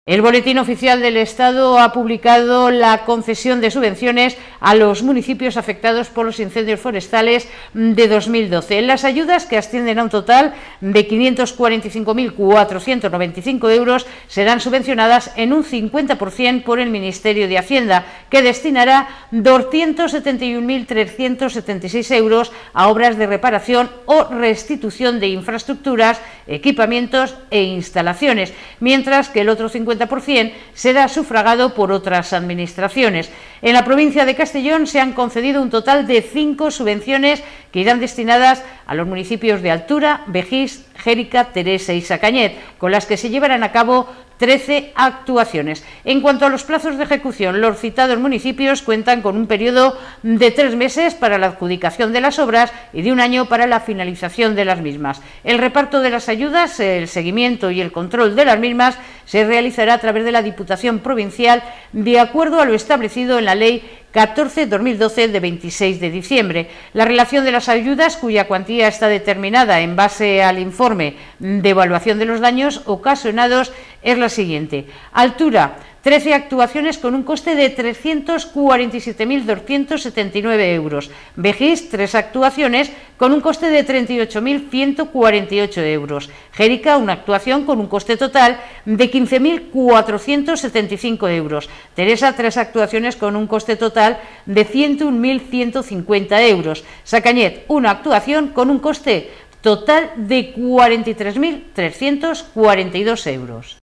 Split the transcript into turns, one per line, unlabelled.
El Boletín Oficial del Estado ha publicado la concesión de subvenciones a los municipios afectados por los incendios forestales de 2012. Las ayudas, que ascienden a un total de 545.495 euros, serán subvencionadas en un 50% por el Ministerio de Hacienda, que destinará 271.376 euros a obras de reparación o restitución de infraestructuras, equipamientos e instalaciones, mientras que el otro 50% será sufragado por otras administraciones. En la provincia de Castellón se han concedido un total de 5 subvenciones que irán destinadas a los municipios de Altura, Begís, Xèrica, Teresa y Sacañet, con las que se llevarán a cabo 13 actuaciones. En cuanto a los plazos de ejecución, los citados municipios cuentan con un periodo de 3 meses para la adjudicación de las obras y de 1 año para la finalización de las mismas. El reparto de las ayudas, el seguimiento y el control de las mismas se realizará a través de la Diputación Provincial, de acuerdo a lo establecido en la Ley 14/2012 de 26 de diciembre. La relación de las ayudas, cuya cuantía está determinada en base al informe de evaluación de los daños ocasionados, es la siguiente. Altura: 13 actuaciones con un coste de 347.279 euros. Begís: 3 actuaciones con un coste de 38.148 euros. Xèrica: 1 actuación con un coste total de 15.475 euros. Teresa: 3 actuaciones con un coste total de 101.150 euros. Sacañet: 1 actuación con un coste total de 43.342 euros.